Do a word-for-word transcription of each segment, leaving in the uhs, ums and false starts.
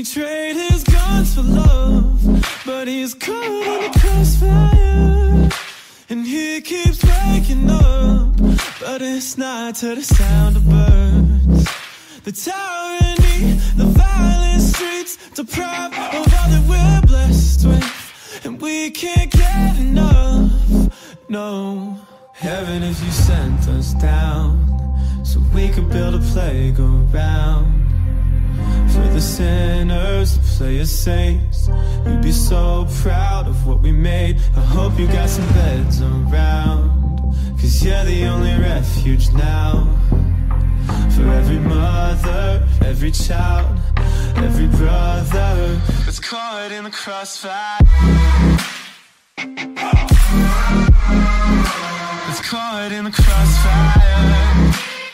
trade his guns for love, but he's caught in the crossfire. And he keeps waking up, but it's not to the sound of birds. The tyranny, the violent streets, deprived of all that we're blessed with, and we can't get enough, no. Heaven, if you sent us down, so we could build a playground for the sinners to play as saints. You'd be so proud of what we made. I hope you got some beds around, cause you're the only refuge now. For every mother, every child, every brother that's caught in the crossfire, that's caught in the crossfire.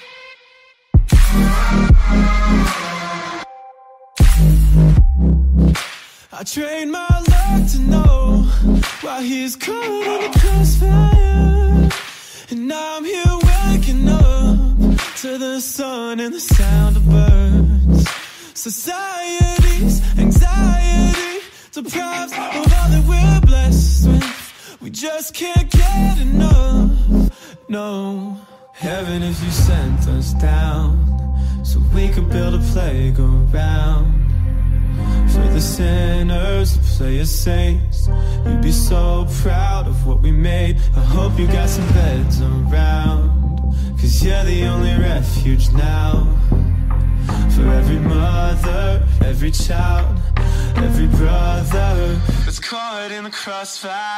I train my luck to know why he's caught in the crossfire. And now I'm here waking up to the sun and the sound of birds. Society's anxiety deprives of all that we're blessed with. We just can't get enough, no. Heaven, if you sent us down, so we could build a playground for the sinners to play as saints. You'd be so proud of what we made. I hope you got some beds around, cause you're the only refuge now. For every mother, every child, every brother that's caught in the crossfire,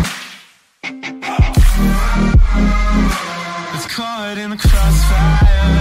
that's caught in the crossfire.